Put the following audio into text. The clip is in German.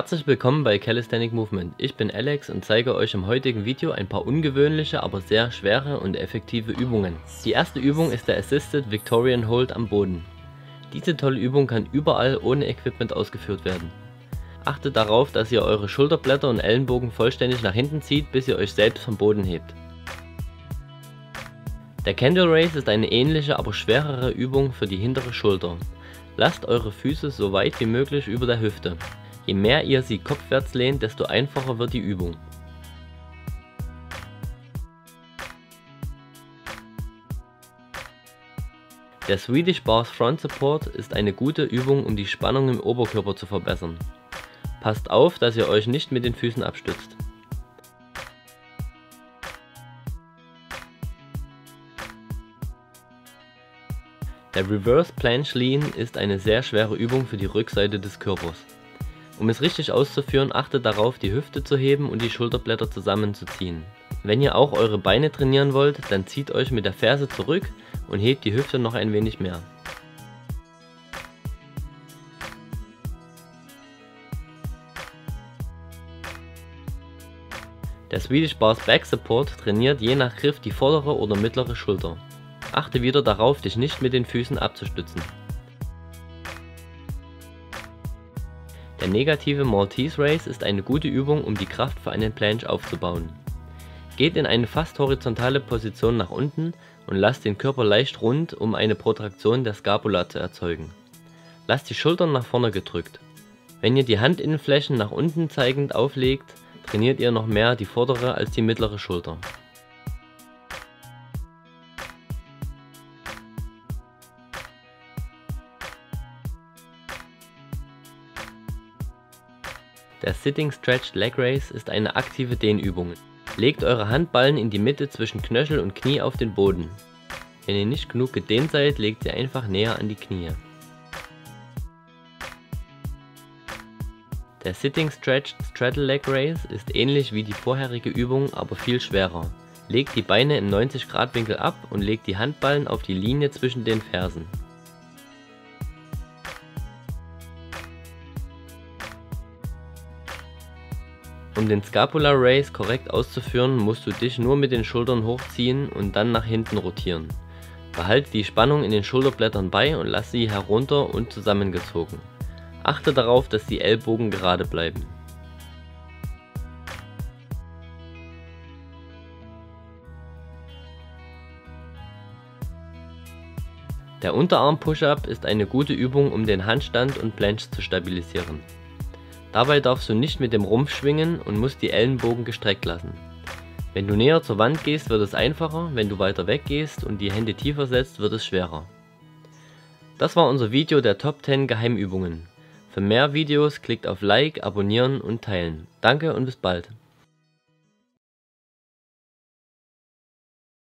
Herzlich willkommen bei Calisthenic Movement. Ich bin Alex und zeige euch im heutigen Video ein paar ungewöhnliche, aber sehr schwere und effektive Übungen. Die erste Übung ist der Assisted Victorian Hold am Boden. Diese tolle Übung kann überall ohne Equipment ausgeführt werden. Achtet darauf, dass ihr eure Schulterblätter und Ellenbogen vollständig nach hinten zieht, bis ihr euch selbst vom Boden hebt. Der Candle Raise ist eine ähnliche, aber schwerere Übung für die hintere Schulter. Lasst eure Füße so weit wie möglich über der Hüfte. Je mehr ihr sie kopfwärts lehnt, desto einfacher wird die Übung. Der Swedish Bars Front Support ist eine gute Übung, um die Spannung im Oberkörper zu verbessern. Passt auf, dass ihr euch nicht mit den Füßen abstützt. Der Reverse Planche Lean ist eine sehr schwere Übung für die Rückseite des Körpers. Um es richtig auszuführen, achtet darauf, die Hüfte zu heben und die Schulterblätter zusammenzuziehen. Wenn ihr auch eure Beine trainieren wollt, dann zieht euch mit der Ferse zurück und hebt die Hüfte noch ein wenig mehr. Der Swedish Bars Back Support trainiert je nach Griff die vordere oder mittlere Schulter. Achte wieder darauf, dich nicht mit den Füßen abzustützen. Der negative Maltese Raise ist eine gute Übung, um die Kraft für einen Planche aufzubauen. Geht in eine fast horizontale Position nach unten und lasst den Körper leicht rund, um eine Protraktion der Scapula zu erzeugen. Lasst die Schultern nach vorne gedrückt. Wenn ihr die Handinnenflächen nach unten zeigend auflegt, trainiert ihr noch mehr die vordere als die mittlere Schulter. Der Sitting Stretched Leg Raise ist eine aktive Dehnübung. Legt eure Handballen in die Mitte zwischen Knöchel und Knie auf den Boden. Wenn ihr nicht genug gedehnt seid, legt sie einfach näher an die Knie. Der Sitting Stretched Straddle Leg Raise ist ähnlich wie die vorherige Übung, aber viel schwerer. Legt die Beine im 90 Grad Winkel ab und legt die Handballen auf die Linie zwischen den Fersen. Um den Scapular Raise korrekt auszuführen, musst du dich nur mit den Schultern hochziehen und dann nach hinten rotieren. Behalte die Spannung in den Schulterblättern bei und lass sie herunter und zusammengezogen. Achte darauf, dass die Ellbogen gerade bleiben. Der Unterarm Push-Up ist eine gute Übung, um den Handstand und Planche zu stabilisieren. Dabei darfst du nicht mit dem Rumpf schwingen und musst die Ellenbogen gestreckt lassen. Wenn du näher zur Wand gehst, wird es einfacher, wenn du weiter weg gehst und die Hände tiefer setzt, wird es schwerer. Das war unser Video der Top 10 Geheimübungen. Für mehr Videos klickt auf Like, Abonnieren und Teilen. Danke und bis bald.